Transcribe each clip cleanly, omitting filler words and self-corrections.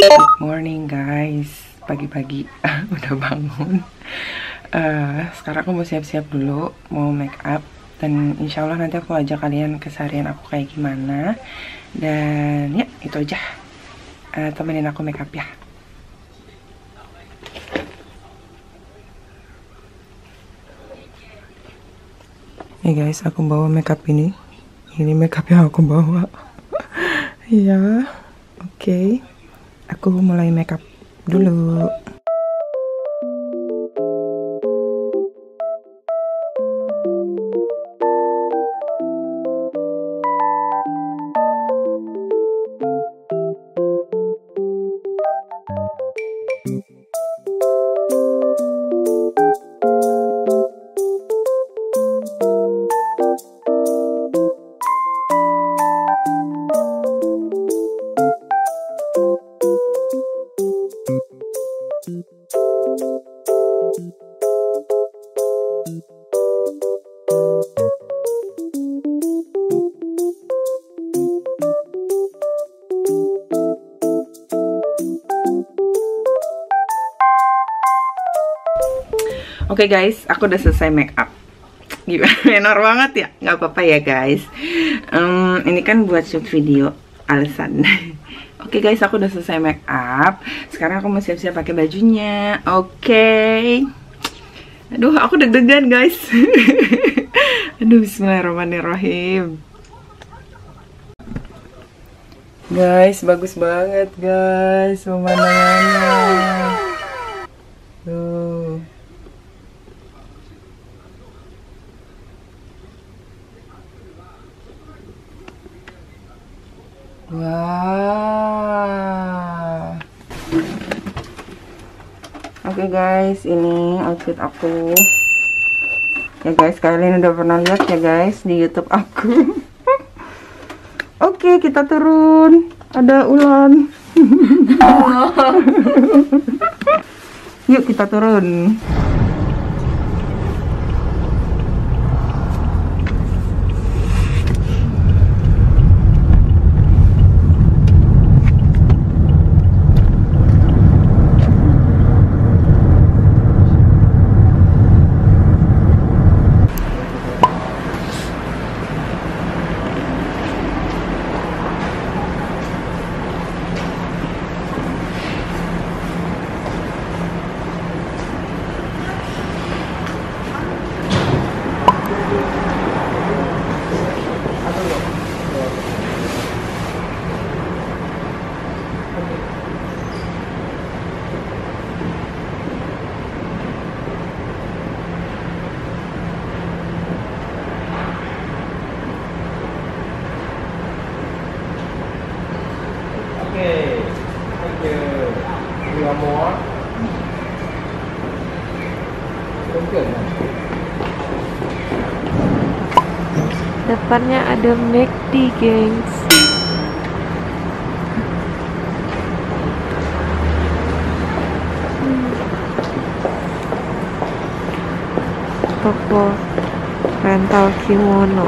Good morning guys, pagi-pagi udah bangun. Sekarang aku mau siap-siap dulu, mau make up. Dan insya Allah nanti aku ajak kalian keseharian aku kayak gimana. Dan ya itu aja, temenin aku make up ya. Nih guys, aku bawa make up ini. Ini make up yang aku bawa. Ya, oke. Aku mulai make up dulu. Oke guys, aku udah selesai make up. Gimana? Menor banget ya? Nggak apa-apa ya guys. Ini kan buat shoot video alasan. Oke guys, aku udah selesai make up. Sekarang aku mau siap-siap pakai bajunya. Oke. Aduh, aku deg-degan guys. Aduh, bismillahirrahmanirrahim. Guys, bagus banget guys pemandangannya. Tuh. Wow. Oke guys, ini outfit aku. Ya guys, kalian udah pernah lihat ya guys di YouTube aku. Oke, kita turun. Ada ulan. Yuk kita turun. Depannya ada McD, gengs. Toko rental kimono.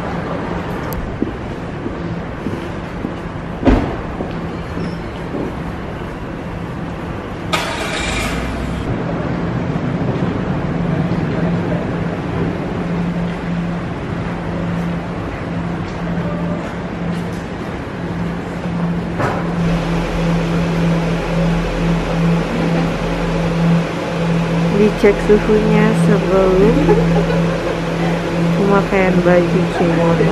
Dicek suhunya sebelum pemakaian baju kimono.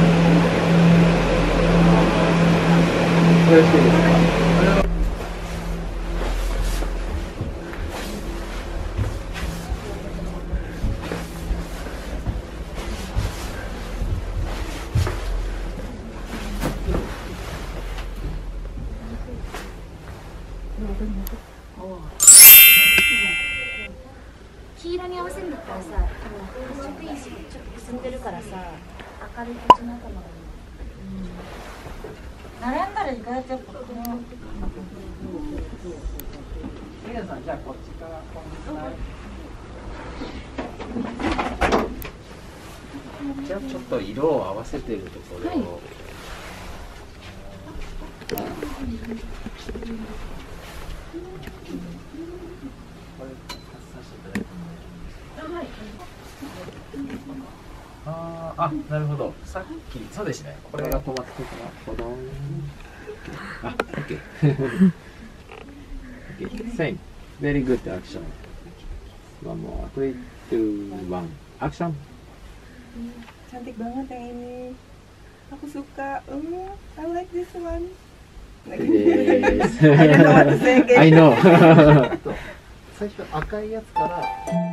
じゃあちょっと色を合わせているところを、 あ、なるほど。さっき、そうですね。これが止まってから、ほどん。あ、OK。OK。Same. Very good action. One more. 3, 2, 1. Action. Cantik banget yang ini. Aku suka. I like this one. Yes. I don't know what to say again. I know. 最初赤いやつから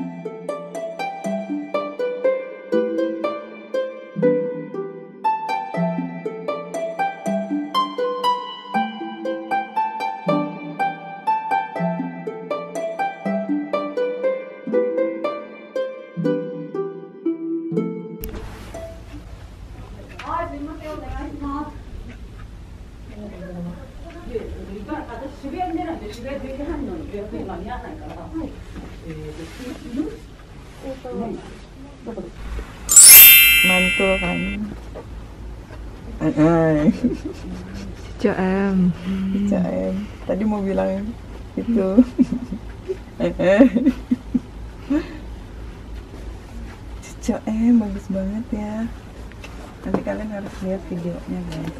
Mantul kan. CM. CM. Tadi mau bilang itu. CM bagus banget ya. Nanti kalian harus lihat videonya guys.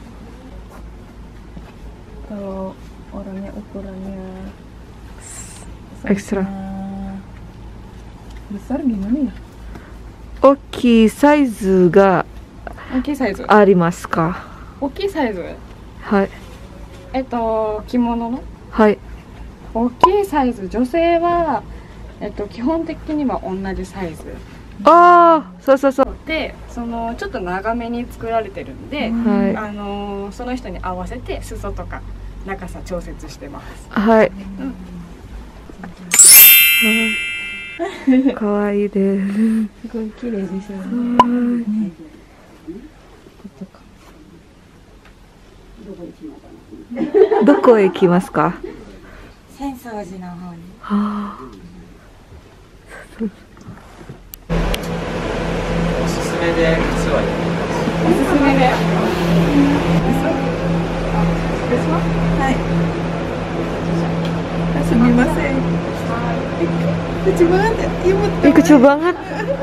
Kalau orangnya ukurannya Ekstra. besar gimana ya? 大きいサイズが大きいサイズ。 ありますか？ 大きいサイズ。 はい。 着物のはい。 大きいサイズ。女性は基本的には同じサイズああ、そうそうそう。 で、ちょっと長めに作られてるんで、 はその人に合わせて裾とか長さ調節してます。 い。はい。かわいいです。 すごい綺麗ですよね。 どこへ行きますか？ 浅草寺の方に。 はあ。 おすすめで靴はおすすめで。 はい。すみません。Lucu banget ya, imut Ini kecil banget.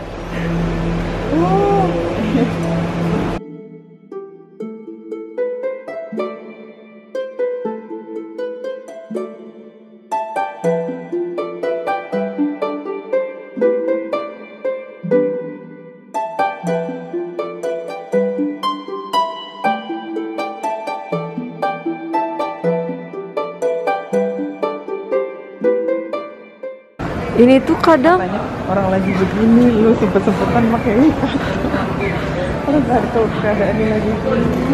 Ini tuh kadang Banyak orang lagi begini, lu sempet-sempetan pakai ikat. Terus hari kalau keadaannya lagi begini.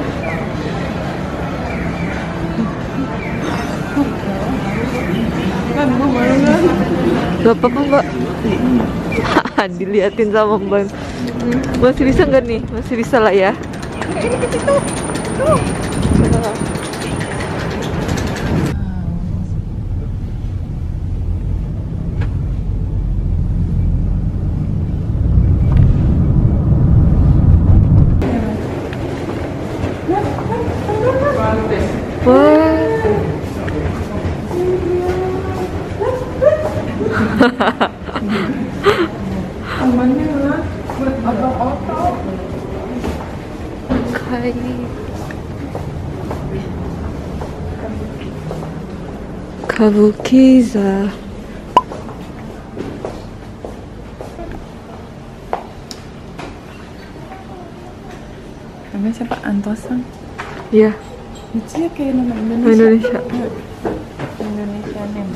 Kan gue malu kan? gak apa-apa mbak. Diliatin sama mbak. Masih bisa nggak nih? Masih bisa lah ya. Ini kecil tuh. Tuh. Wah. Amannya lah, buat otot-otot. Kali. Kabukiza. Namanya siapa? Antosan? Iya. Lucu ya kayak nama Indonesia. Indonesia name.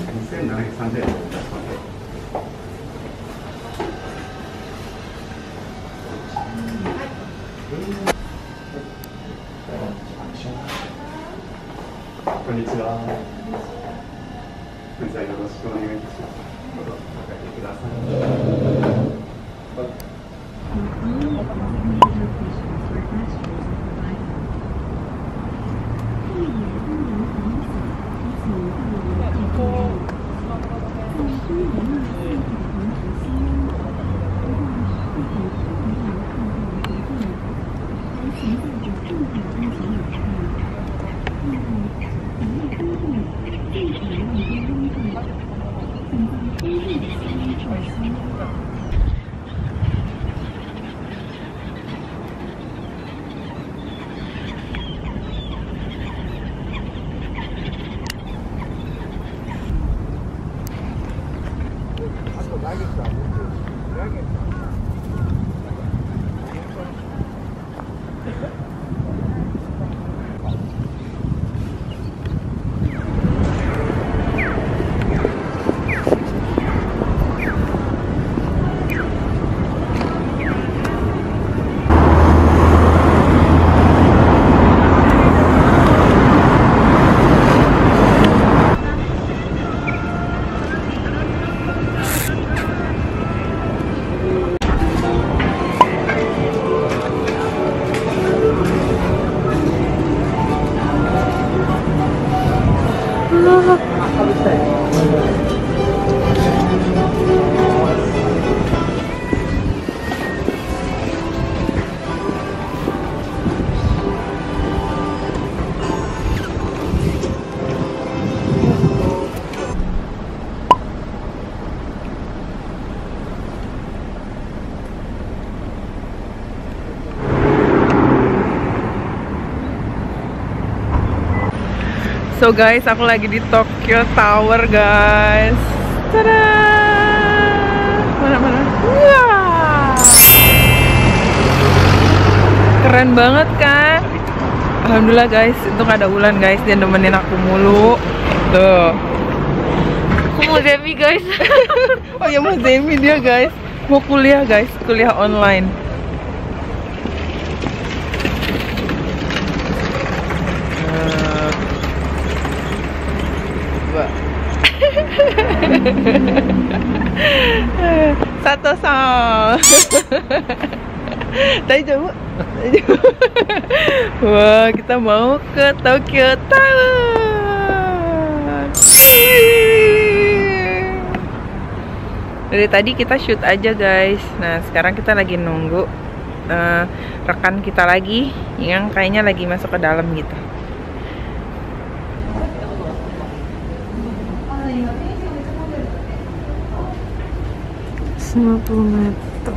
So guys, aku lagi di Tokyo Tower guys. Tada! Mana-mana? Wah! Keren banget kan? Alhamdulillah guys, itu ada Ulan guys, dia nemenin aku mulu. Tuh. Aku mau Zemi guys. Oh ya, mau Zemi dia guys. Mau kuliah guys, kuliah online. Satu sang. Daijoubu. Wah, kita mau ke Tokyo Tower. Dari tadi kita shoot aja guys. Nah, sekarang kita lagi nunggu rekan kita lagi yang kayaknya lagi masuk ke dalam gitu. Meter.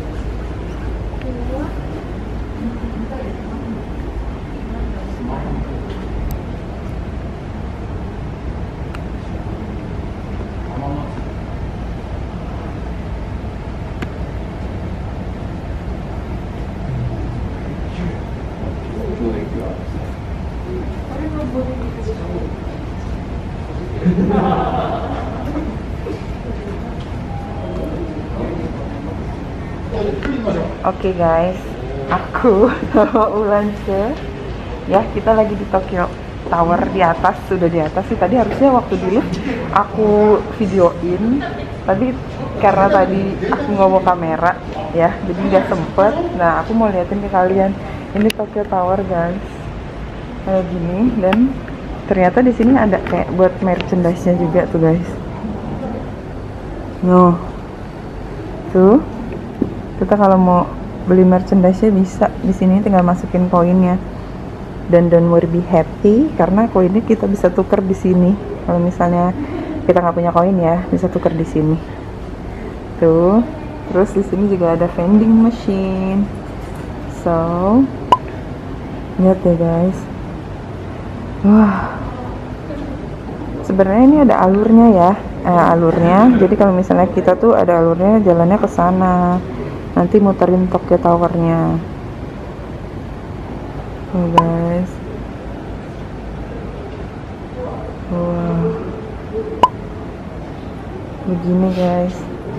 Oke guys, aku sama Ulance ya, kita lagi di Tokyo Tower di atas, sudah di atas sih. Tadi harusnya waktu di lift aku videoin, tapi karena tadi aku nggak bawa kamera ya, jadi nggak sempet. Nah, aku mau liatin ke kalian, ini Tokyo Tower guys, kayak gini. Dan ternyata di sini ada kayak buat merchandise-nya juga tuh guys. Noh, tuh kita kalau mau beli merchandise-nya bisa di sini, tinggal masukin koinnya. Dan don't worry, be happy, karena koinnya kita bisa tuker di sini. Kalau misalnya kita nggak punya koin ya, bisa tuker di sini. Tuh, terus di sini juga ada vending machine. So, lihat deh guys. Wah, sebenarnya ini ada alurnya ya, alurnya. Jadi kalau misalnya kita tuh ada alurnya, jalannya ke sana. Nanti muterin Tokyo Tower-nya. Oh guys. Wow. Begini guys.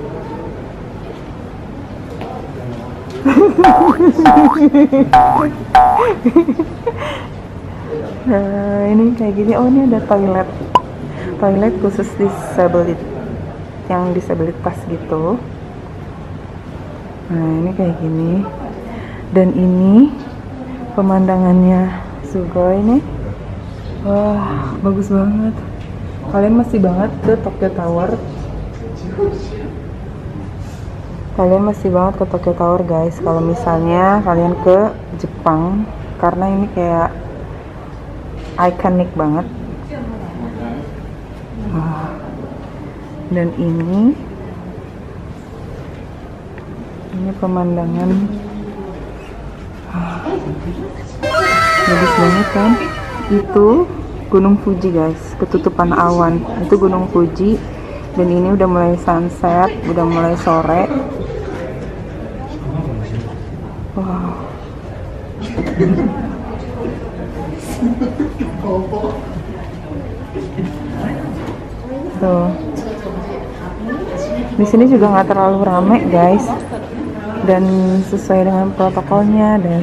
Nah, ini kayak gini. Oh, ini ada toilet. Toilet khusus disabilitas, yang disabilitas gitu. Nah, ini kayak gini. Dan ini pemandangannya sugoi nih. Wah, bagus banget. Kalian masih banget ke Tokyo Tower. Kalian masih banget ke Tokyo Tower guys, kalau misalnya kalian ke Jepang, karena ini kayak ikonik banget. Wah. Dan ini pemandangan. Bagus banget kan? Itu Gunung Fuji guys, ketutupan awan. Itu Gunung Fuji. Dan ini udah mulai sunset, udah mulai sore. Wow. Tuh. Di sini juga nggak terlalu rame guys, dan sesuai dengan protokolnya, dan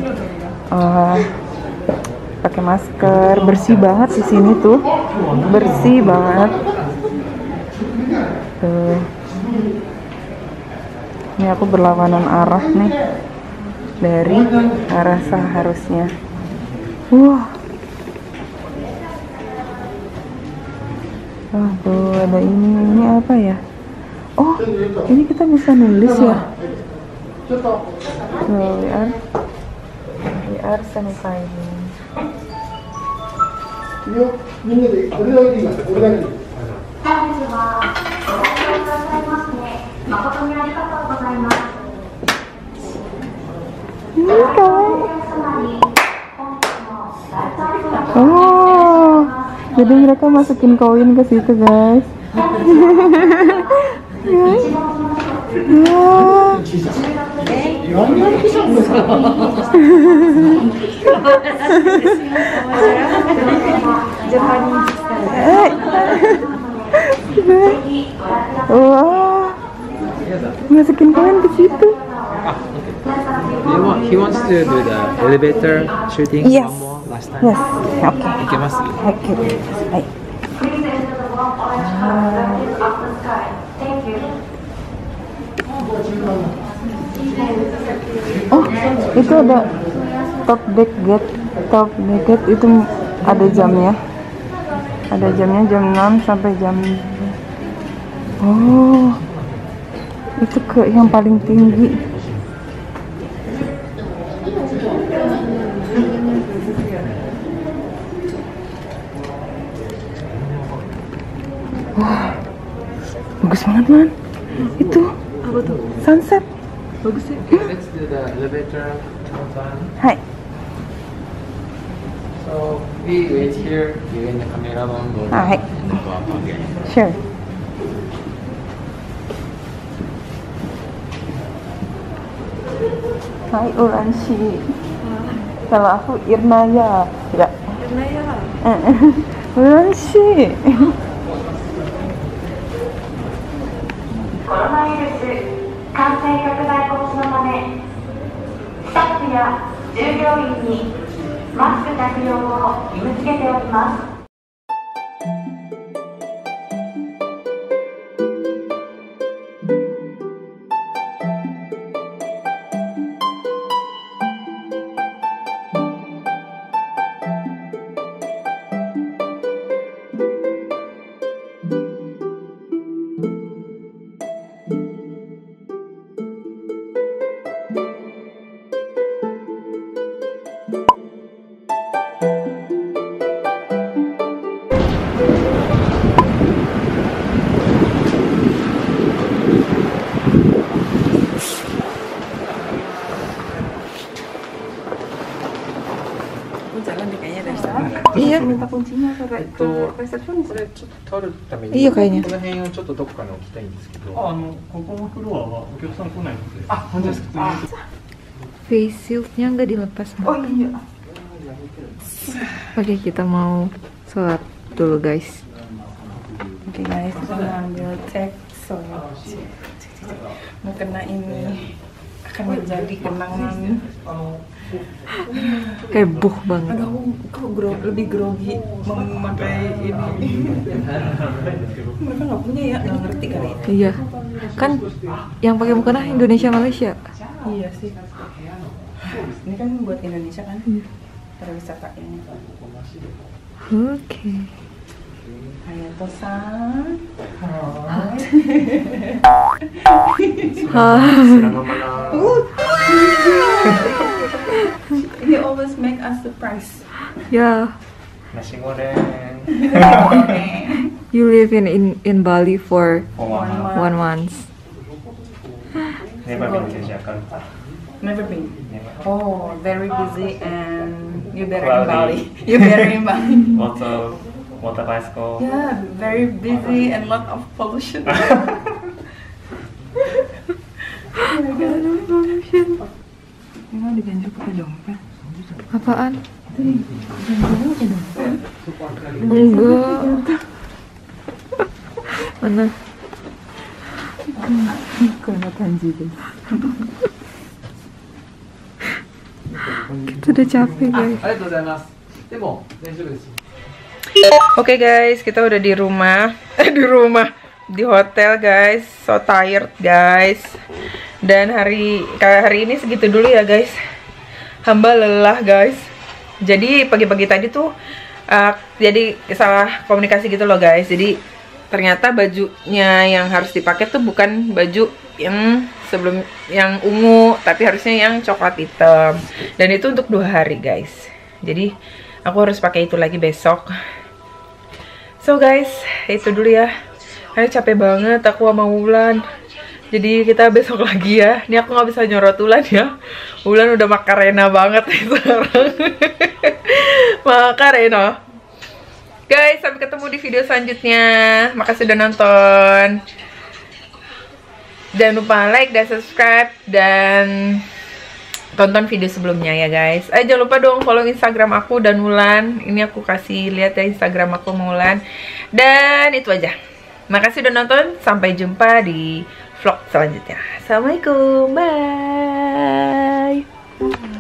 pakai masker, bersih banget di sini tuh, bersih banget. Tuh. Ini aku berlawanan arah nih dari arah seharusnya. Wah. Wah, tuh ada ini apa ya? Oh, ini kita bisa nulis ya. Tuh, we are sanitizing. Oh, jadi mereka masukin koin ke situ guys. Wah, masukin koin ke situ. He wants to do the elevator shooting Yes. one more last time. Yes, oke. いけます？ Oke, baik. Oh, itu ada top deck gate itu ada jamnya. Ada jamnya jam 6 sampai jam. Oh, itu ke yang paling tinggi. Wah, bagus banget man. Itu Apa tuh? sunset. Bagus ya? Let's do the elevator one time. Hai. So we wait here. You and the cameraman go down Hi. and then go up again. Sure. Hai Ulansi. Kalau aku Irnaya. Tidak. Irnaya. Ulansi. コロナウイルス感染拡大防止のため、スタッフや従業員にマスク着用を義務付けております。 Iya, minta kuncinya ke resepsionis. これちょっと取るために、 いいよkayaknya。 この辺をちょっとどっかに置きたいんですけど。 ここのフロアはお客さん来ないので。 あ、本当ですか。 Face shieldnya nggak dilepas. Oh iya. Oke, kita mau sholat dulu guys. Oke guys, kita ngambil cek soal. Mau kena ini akan menjadi kenangan. Heboh banget. Aduh, kok lebih grogi memakai ini. Mereka nggak punya ya, nggak ngerti kali. Iya, kan yang pakai mukena Indonesia Malaysia. Iya sih. Ini kan buat Indonesia kan? Pariwisata ini. Oke. Hayato-san. He always make us surprise. Ya, Nasi goreng. you live in Bali for Oh, 1 month. Never been to Jakarta. Never been. Never. Oh, very busy and you better in Cloudy. Bali. You better in Bali. Lots of water bicycle. Yeah, very busy and lot of pollution. Emang diganjel pakai dompet? Apaan? Enggak. Mana? Kita udah capek guys. ありがとうございます。でも大丈夫です。 Oke guys, kita udah di rumah. Di hotel guys. So tired guys. Dan hari ini segitu dulu ya guys. Hamba lelah guys. Jadi pagi-pagi tadi tuh jadi salah komunikasi gitu loh guys. Jadi ternyata bajunya yang harus dipakai tuh bukan baju yang sebelum yang ungu, tapi harusnya yang coklat hitam. Dan itu untuk 2 hari guys. Jadi aku harus pakai itu lagi besok. So guys, itu dulu ya. Ayo capek banget aku sama Wulan. Jadi kita besok lagi ya. Ini aku nggak bisa nyorot Wulan ya. Wulan udah makarena banget sekarang. Makarena. Guys, sampai ketemu di video selanjutnya. Makasih udah nonton. Jangan lupa like dan subscribe dan tonton video sebelumnya ya guys. Jangan lupa dong follow Instagram aku dan Wulan. Ini aku kasih lihat ya Instagram aku Wulan. Dan itu aja. Makasih udah nonton. Sampai jumpa di vlog selanjutnya. Assalamualaikum. Bye.